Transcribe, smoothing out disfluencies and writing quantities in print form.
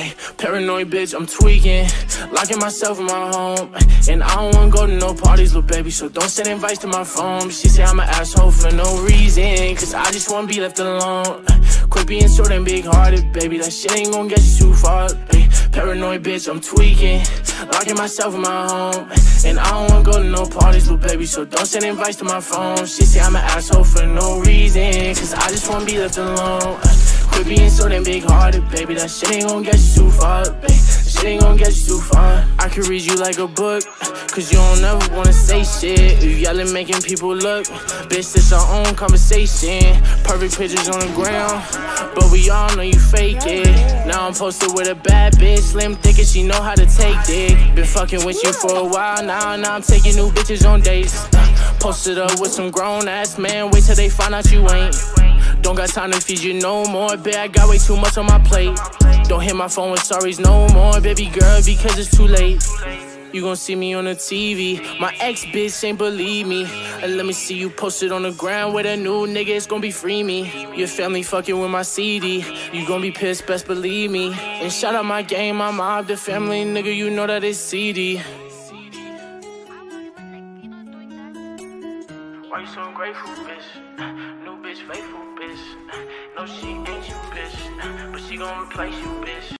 Ay, paranoid bitch, I'm tweaking, locking myself in my home. And I don't wanna go to no parties, little baby, so don't send invites to my phone. She say I'm an asshole for no reason, cause I just wanna be left alone. Quit being short and big-hearted, baby, that shit ain't gon' get you too far. Ay, paranoid bitch, I'm tweaking, locking myself in my home. And I don't wanna go to no parties, little baby, so don't send invites to my phone. She say I'm an asshole for no reason, cause I just wanna be left alone. Quit being so damn big-hearted, baby, that shit ain't gon' get you too far, baby. That shit ain't gon' get you too far. I could read you like a book, cause you don't ever wanna say shit. You yelling, making people look. Bitch, this our own conversation. Perfect pictures on the ground, but we all know you fake it. Now I'm posted with a bad bitch, slim thick, and she know how to take dick. Been fucking with you for a while now I'm taking new bitches on dates. Posted up with some grown-ass man, wait till they find out you ain't. Don't got time to feed you no more, babe, I got way too much on my plate. Don't hit my phone with sorries no more, baby girl, because it's too late. You gon' see me on the TV, my ex-bitch ain't believe me. And let me see you posted on the ground with a new nigga, it's gon' be free me. Your family fucking with my CD, you gon' be pissed, best believe me. And shout out my gang, my mob, the family, nigga, you know that it's CD. Why you so ungrateful, bitch? New bitch, faithful, bitch. No, she ain't you, bitch, but she gon' replace you, bitch.